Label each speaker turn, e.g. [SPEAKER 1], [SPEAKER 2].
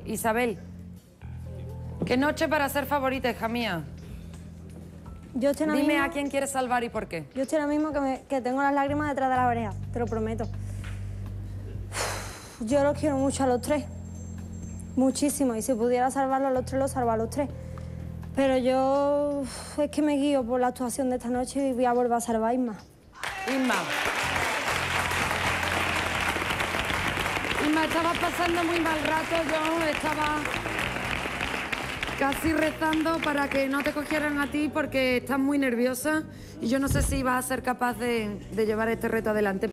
[SPEAKER 1] Isabel, ¿qué noche para ser favorita, hija mía?
[SPEAKER 2] Yo estoy ahora
[SPEAKER 1] Dime
[SPEAKER 2] mismo,
[SPEAKER 1] a quién quieres salvar y por qué.
[SPEAKER 2] yo estoy ahora mismo que tengo las lágrimas detrás de la oreja, te lo prometo. Yo los quiero mucho a los tres, muchísimo, y si pudiera salvarlos a los tres, los salvo a los tres. Pero yo es que me guío por la actuación de esta noche y voy a volver a salvar a Isma.
[SPEAKER 1] Isma. Isma, estabas pasando muy mal rato, yo estaba casi rezando para que no te cogieran a ti porque estás muy nerviosa y yo no sé si vas a ser capaz de llevar este reto adelante.